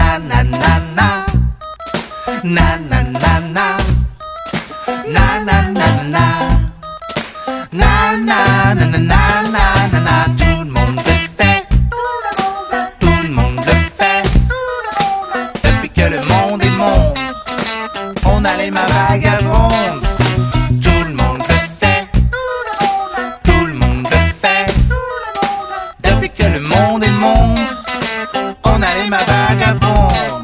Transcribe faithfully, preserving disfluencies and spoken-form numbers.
na na na na. Na na na na. Na na na na. Na na na na na na na na. Tout le monde le sait. Tout le monde le fait. Depuis que le monde est monde, on a les mains vagabondes. Tout le monde le sait. Tout le monde le fait. Depuis que le monde est monde, on a les mains vagabondes.